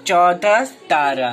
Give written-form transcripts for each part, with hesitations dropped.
14 तारा।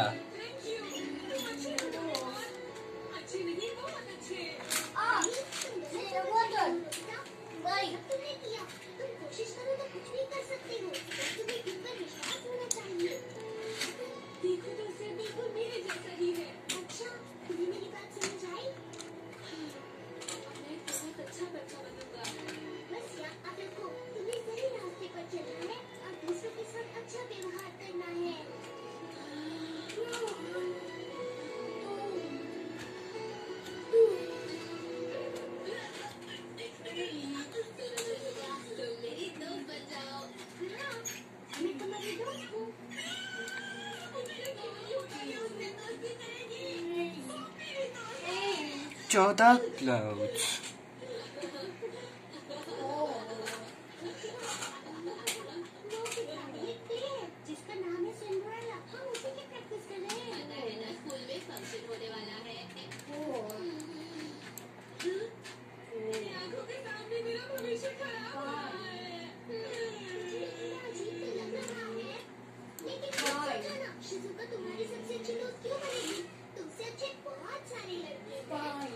चौदह क्लाउड्स। जिसका नाम है सिंड्रेला, हम उसी की प्रैक्टिस कर रहे हैं। पता है ना, स्कूल में फंक्शन होने वाला है। मेरी आंखों के सामने मेरा भविष्य खराब हो रहा है। अजीब तो लग रहा है, लेकिन सोचो ना, शिज़ुका तुम्हारी सबसे अच्छी दोस्त क्यों बनेगी? तुमसे अच्छे बहुत सारे लड़के हैं।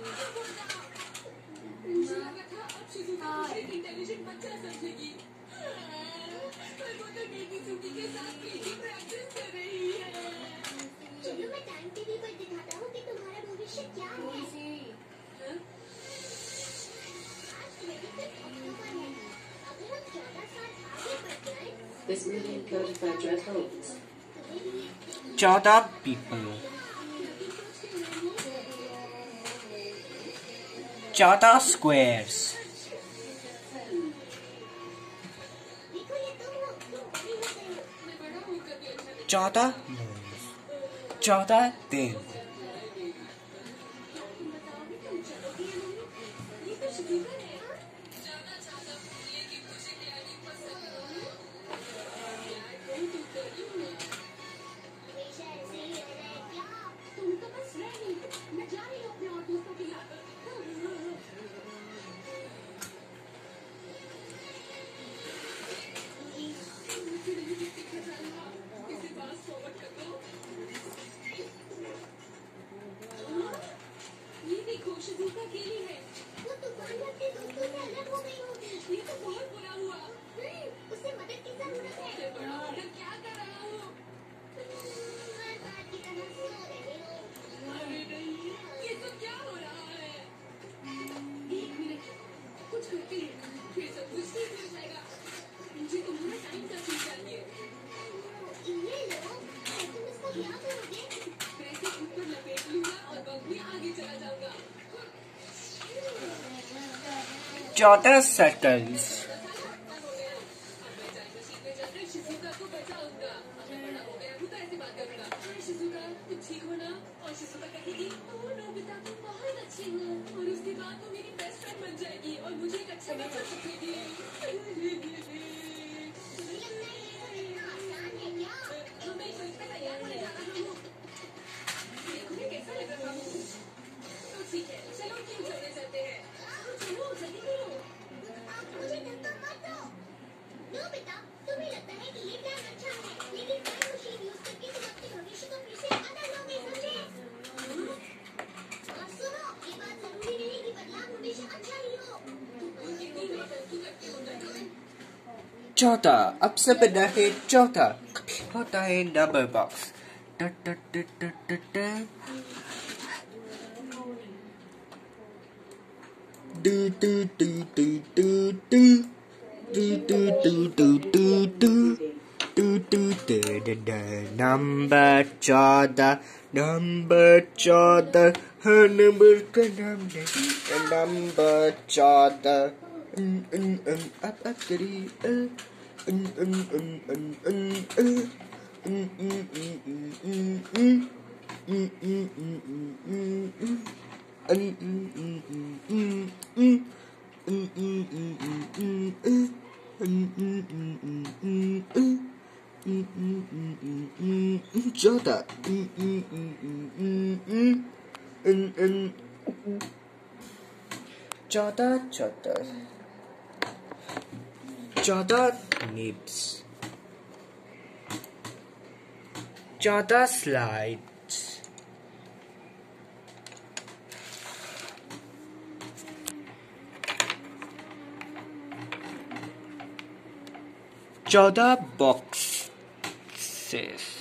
मुझे लगा था अब शिज़ुका मुझे इंटेलिजेंट बच्चा समझेगी। पर वो तो नेकीसुकी के साथ की प्रैक्टिस कर रही है। चलो मैं टाइम टीवी पर दिखाता हूँ कि तुम्हारा भविष्य क्या है। आज 25 अक्टूबर है। अगर हम 14 साल आगे बढ़ जाएं, This movie encoded by Dread Holmes. 14 people। 14 squares। देखो ये तुम हो, तुम बड़ी हो गई हो। मैं बड़ा होकर भी अच्छा 14 moons। 14 दिन। तुम बताओगे तुम चलोगी या नहीं? ये तो शिज़ुका है। जाना चाहता हूँ, लेकिन मुझे तैयारी पसंद नहीं। यार तुम तो करी हो। हमेशा ऐसे ही रह रहे क्या? तुम तो बस रह रही हो। मैं जा रही हूँ अपने और दोस्तों के यहाँ। किसी बात फॉरवर्ड कर दो। ये देखो, शिज़ुका अकेली है। वो तूफान अपने दोस्तों से अलग हो गई होगी। ये तो बहुत बुरा हुआ। उसे मदद की जरूरत है। मैं बड़ा होकर क्या कर रहा हूँ? हर बार की तरह सो रहे हो। अरे नहीं, ये सब क्या हो रहा है? एक मिनट, कुछ करते हैं, फिर सब कुछ ठीक हो जाएगा। मुझे तुम्हारा टाइम कैप्सूल चाहिए। ये लो, तुम इसका क्या करोगे? मैं इसे ऊपर लपेट लूंगा और वक्त में आगे चला जाऊंगा। 14 सर्कल्स। शिज़ुका को बचाऊंगा। मैं बड़ा हो गया हूँ तो ऐसी बात करूंगा। शिज़ुका, तुम ठीक हो ना? और शिज़ुका कहेगी, ओह नोबिता, तुम बहुत अच्छी हो। और उसके बाद वो मेरी बेस्ट फ्रेंड बन जाएगी और मुझे एक अच्छा बच्चा समझेगी। मैं तो इसमें तैयार होने जा रहा हूँ। देखो मैं कैसा लग रहा हूँ। तो ठीक है, चलो क्यों चलने चलते हैं। चलो जल्दी करो। मुझे धक्का मत दो। नोबिता, तुम्हें लगता है कि ये प्लान अच्छा है, लेकिन टाइम मशीन यूज करके तुम अपने भविष्य को फिर से बदल लोगे, समझे? और सुनो, ये बात जरूरी नहीं कि बदलाव हमेशा अच्छा ही हो। तुम कितनी नौटंकी करते हो ना? 14 अब से बना है 14। कभी होता है नंबर बॉक्स। नंबर 14। नंबर 14 हर नंबर का नाम नहीं है। नंबर 14। अब करिए। Jota. Jota nibs. 14 slides. 14 boxes.